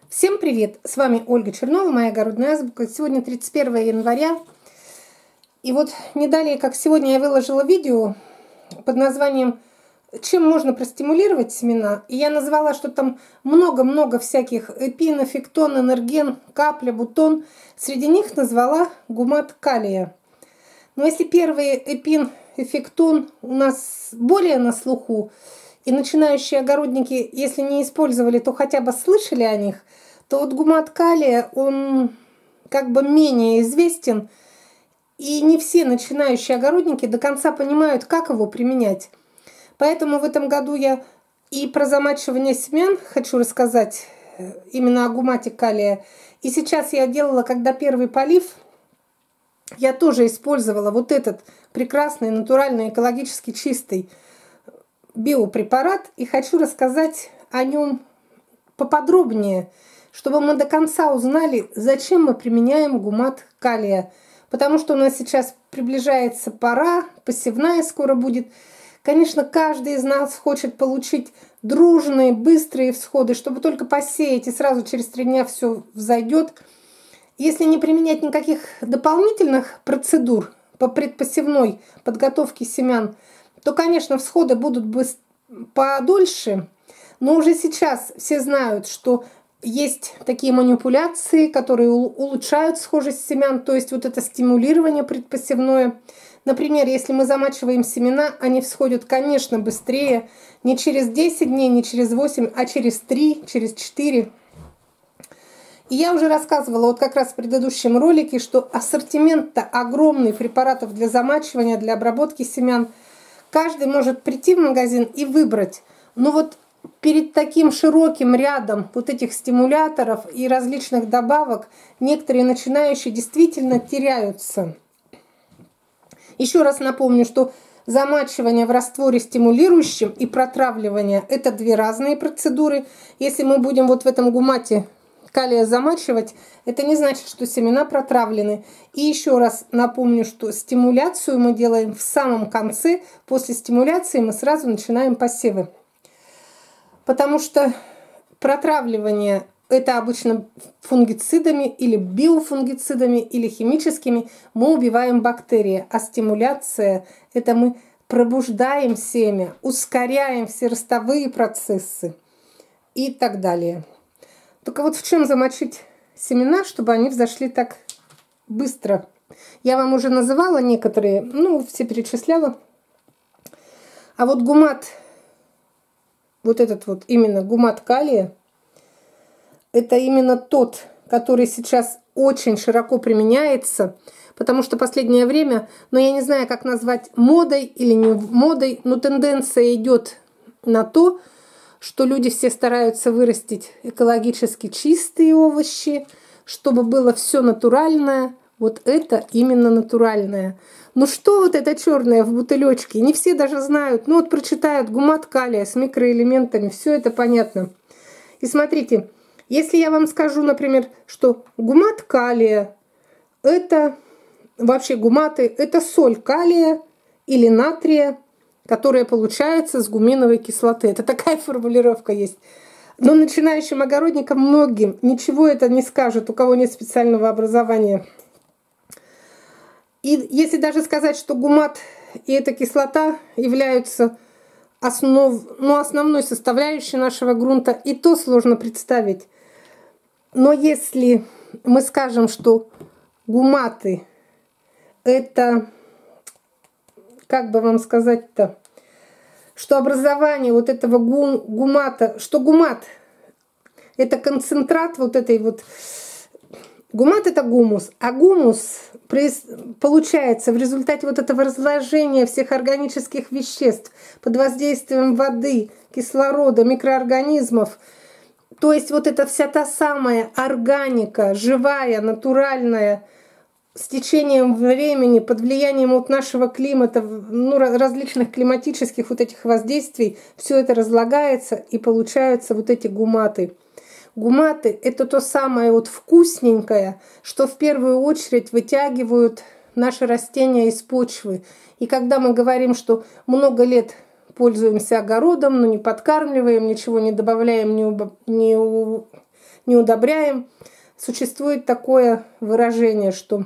Всем привет! С вами Ольга Чернова, моя огородная азбука. Сегодня 31 января. И вот не далее, как сегодня, я выложила видео под названием «Чем можно простимулировать семена?». И я назвала, что там много-много всяких: эпин, эффектон, энерген, капля, бутон. Среди них назвала гумат калия. Но если первый эпин, эффектон у нас более на слуху, и начинающие огородники, если не использовали, то хотя бы слышали о них, то вот гумат калия, он как бы менее известен, и не все начинающие огородники до конца понимают, как его применять. Поэтому в этом году я и про замачивание семян хочу рассказать, именно о гумате калия. И сейчас я делала, когда первый полив, я тоже использовала вот этот прекрасный, натуральный, экологически чистый биопрепарат, и хочу рассказать о нем поподробнее, чтобы мы до конца узнали, зачем мы применяем гумат калия. Потому что у нас сейчас приближается пора, посевная скоро будет. Конечно, каждый из нас хочет получить дружные, быстрые всходы, чтобы только посеять, и сразу через 3 дня все взойдет. Если не применять никаких дополнительных процедур по предпосевной подготовке семян, то, конечно, всходы будут подольше, но уже сейчас все знают, что есть такие манипуляции, которые улучшают схожесть семян, то есть вот это стимулирование предпосевное. Например, если мы замачиваем семена, они всходят, конечно, быстрее, не через 10 дней, не через 8, а через 3, через 4. И я уже рассказывала вот как раз в предыдущем ролике, что ассортимент-то огромный препаратов для замачивания, для обработки семян. Каждый может прийти в магазин и выбрать. Но вот перед таким широким рядом вот этих стимуляторов и различных добавок некоторые начинающие действительно теряются. Еще раз напомню, что замачивание в растворе стимулирующем и протравливание – это 2 разные процедуры. Если мы будем вот в этом гумате калия замачивать, это не значит, что семена протравлены. И еще раз напомню, что стимуляцию мы делаем в самом конце. После стимуляции мы сразу начинаем посевы. Потому что протравливание – это обычно фунгицидами или биофунгицидами или химическими мы убиваем бактерии. А стимуляция – это мы пробуждаем семя, ускоряем все ростовые процессы и так далее. Только вот в чем замочить семена, чтобы они взошли так быстро? Я вам уже называла некоторые, все перечисляла. А вот гумат, вот этот вот именно гумат калия, это именно тот, который сейчас очень широко применяется, потому что последнее время, я не знаю, как назвать, модой или не модой, но тенденция идет на то, что люди все стараются вырастить экологически чистые овощи, чтобы было все натуральное. Вот это именно натуральное. Ну что вот это черное в бутылечке? Не все даже знают. Вот прочитают гумат калия с микроэлементами, все это понятно. И смотрите, если я вам скажу, например, что гумат калия – это вообще гуматы, это соль калия или натрия, которая получается с гуминовой кислоты. Это такая формулировка есть. Но начинающим огородникам многим ничего это не скажет, у кого нет специального образования. И если даже сказать, что гумат и эта кислота являются основной составляющей нашего грунта, и то сложно представить. Но если мы скажем, что гуматы – это, как бы вам сказать-то, что образование вот этого гумата, что гумат – это концентрат вот этой вот… Гумат – это гумус, а гумус получается в результате вот этого разложения всех органических веществ под воздействием воды, кислорода, микроорганизмов. То есть вот эта вся та самая органика, живая, натуральная, с течением времени, под влиянием вот нашего климата, различных климатических вот этих воздействий, все это разлагается и получаются вот эти гуматы. Гуматы – это то самое вот вкусненькое, что в первую очередь вытягивают наши растения из почвы. И когда мы говорим, что много лет пользуемся огородом, но не подкармливаем, ничего не добавляем, не удобряем. Существует такое выражение, что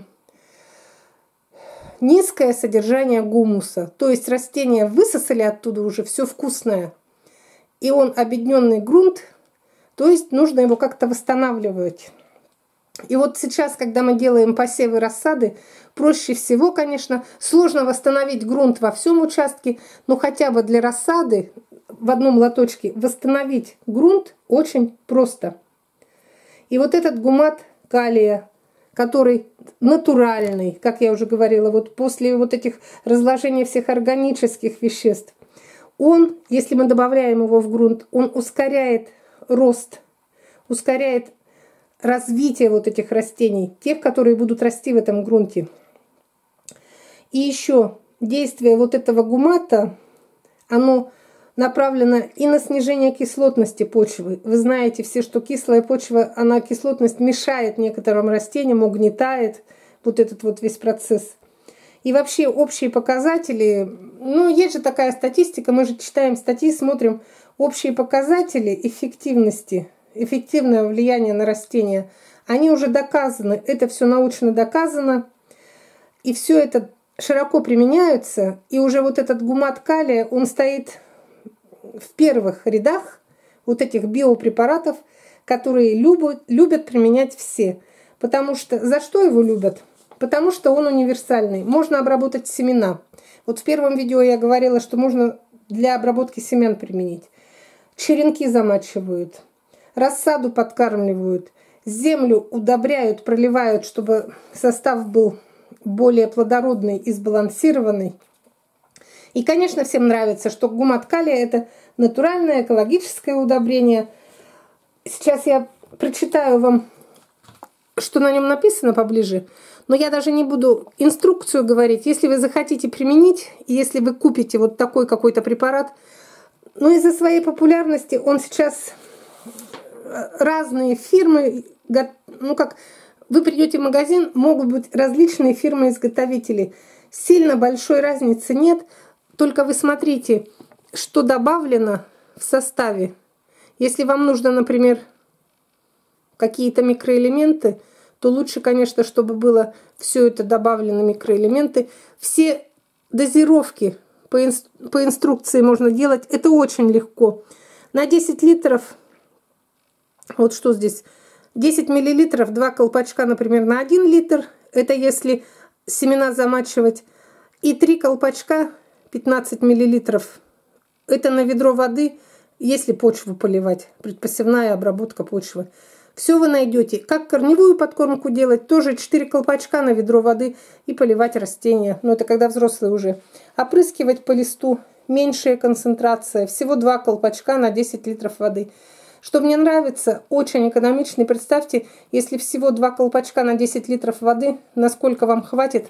низкое содержание гумуса. То есть растения высосали оттуда уже все вкусное. И он обедненный грунт, то есть нужно его как-то восстанавливать. И вот сейчас, когда мы делаем посевы рассады, проще всего, конечно, сложно восстановить грунт во всем участке, но хотя бы для рассады в одном лоточке восстановить грунт очень просто. И вот этот гумат калия, который натуральный, как я уже говорила, вот после вот этих разложения всех органических веществ, он, если мы добавляем его в грунт, он ускоряет рост, ускоряет развитие вот этих растений, тех, которые будут расти в этом грунте. И еще действие вот этого гумата, оно направлено и на снижение кислотности почвы. Вы знаете все, что кислая почва, она кислотность мешает некоторым растениям, угнетает вот этот вот весь процесс. И вообще общие показатели, ну есть же такая статистика, мы же читаем статьи, смотрим общие показатели эффективности, эффективное влияние на растения, они уже доказаны, это все научно доказано, и все это широко применяются, и уже вот этот гумат калия, он стоит в первых рядах вот этих биопрепаратов, которые любят применять все. Потому что, за что его любят? Потому что он универсальный. Можно обработать семена. Вот в первом видео я говорила, что можно для обработки семян применить. Черенки замачивают, рассаду подкармливают, землю удобряют, проливают, чтобы состав был более плодородный и сбалансированный. И, конечно, всем нравится, что гумат калия – это натуральное экологическое удобрение. Сейчас я прочитаю вам, что на нем написано поближе, но я даже не буду инструкцию говорить. Если вы захотите применить, если вы купите вот такой какой-то препарат, но из-за своей популярности он сейчас разные фирмы, ну как вы придете в магазин, могут быть различные фирмы-изготовители. Сильно большой разницы нет. Только вы смотрите, что добавлено в составе. Если вам нужно, например, какие-то микроэлементы, то лучше, конечно, чтобы было все это добавлено микроэлементы. Все дозировки по инструкции можно делать. Это очень легко. На 10 литров, вот что здесь, 10 миллилитров, 2 колпачка, например, на 1 литр. Это если семена замачивать. И 3 колпачка 15 миллилитров. Это на ведро воды, если почву поливать. Предпосевная обработка почвы. Все вы найдете. Как корневую подкормку делать, тоже 4 колпачка на ведро воды и поливать растения. Но это когда взрослые уже. Опрыскивать по листу. Меньшая концентрация. Всего 2 колпачка на 10 литров воды. Что мне нравится, очень экономичный. Представьте, если всего 2 колпачка на 10 литров воды, насколько вам хватит.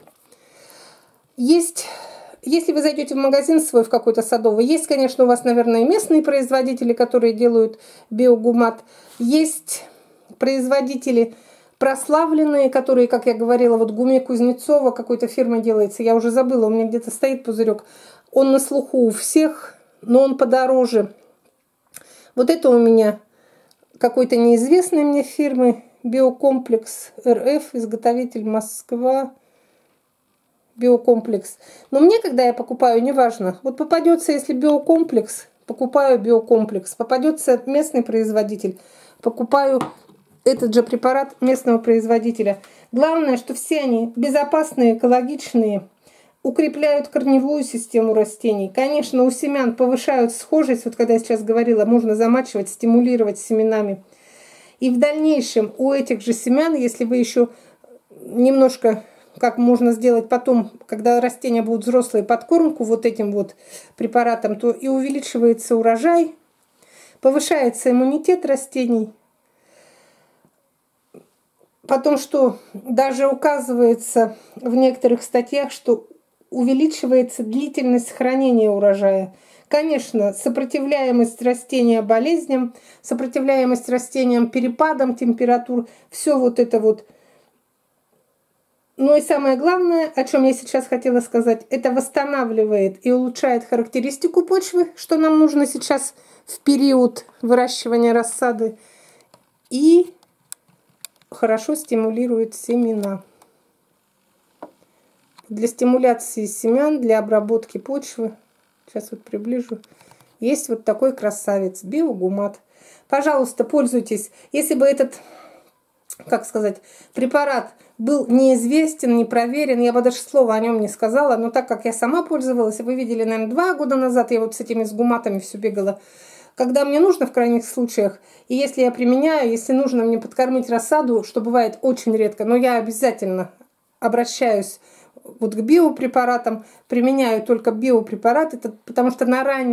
Если вы зайдете в магазин свой, в какой-то садовый, есть, конечно, у вас, наверное, местные производители, которые делают биогумат. Есть производители прославленные, которые, как я говорила, вот Гуме Кузнецова, какой-то фирмы делается. Я уже забыла, у меня где-то стоит пузырек. Он на слуху у всех, но он подороже. Вот это у меня какой-то неизвестной мне фирмы. Биокомплекс РФ, изготовитель Москва. Биокомплекс. Но мне, когда я покупаю, неважно. Вот попадется, если биокомплекс, покупаю биокомплекс. Попадется местный производитель, покупаю этот же препарат местного производителя. Главное, что все они безопасные, экологичные, укрепляют корневую систему растений. Конечно, у семян повышают схожесть. Вот когда я сейчас говорила, можно замачивать, стимулировать семенами. И в дальнейшем у этих же семян, если вы еще немножко... Как можно сделать потом, когда растения будут взрослые, подкормку вот этим вот препаратом, то и увеличивается урожай, повышается иммунитет растений. Потом, что даже указывается в некоторых статьях, что увеличивается длительность хранения урожая. Конечно, сопротивляемость растения болезням, сопротивляемость растениям перепадам температур, все вот это вот. Ну и самое главное, о чем я сейчас хотела сказать, это восстанавливает и улучшает характеристику почвы, что нам нужно сейчас в период выращивания рассады. и хорошо стимулирует семена. Для стимуляции семян, для обработки почвы, сейчас вот приближу, есть вот такой красавец, биогумат. Пожалуйста, пользуйтесь. Если бы этот, как сказать, препарат был неизвестен, не проверен, я бы даже слова о нем не сказала, но так как я сама пользовалась, вы видели, наверное, 2 года назад, я вот с этими гуматами все бегала, когда мне нужно в крайних случаях, и если я применяю, если нужно мне подкормить рассаду, что бывает очень редко, но я обязательно обращаюсь вот к биопрепаратам, применяю только биопрепараты, потому что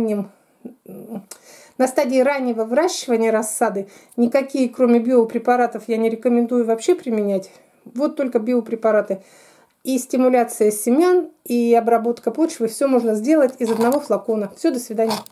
на стадии раннего выращивания рассады никакие, кроме биопрепаратов, я не рекомендую вообще применять. Вот только биопрепараты. И стимуляция семян, и обработка почвы, все можно сделать из одного флакона. Все, до свидания.